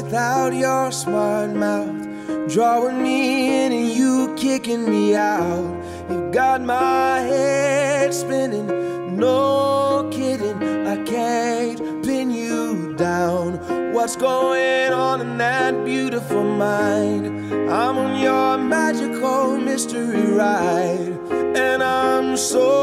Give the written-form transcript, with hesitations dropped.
without your smart mouth, drawing me in and you kicking me out. You got my head spinning, no kidding, I can't pin you down. What's going on in that beautiful mind? I'm on your magical mystery ride, and I'm so